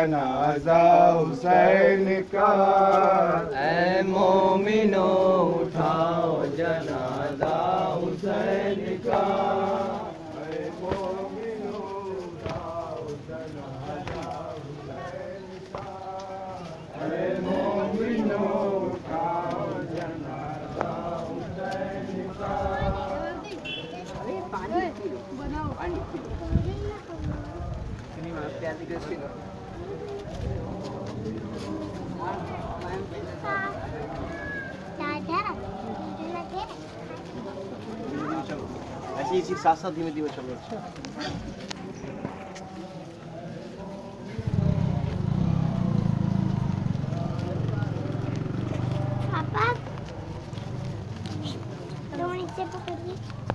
जनाजा हुसैन का। ऐ मोमिनो उठाओ जनाजा हुसैन का। ऐ मोमिनो उठाओ जनाजा हुसैन का। ऐ मोमिनो उठाओ जनाजा हुसैन का। ऐसे इसी साथ साथ धीमे धीमे चलो। अच्छा पापा, नीचे पकड़िए।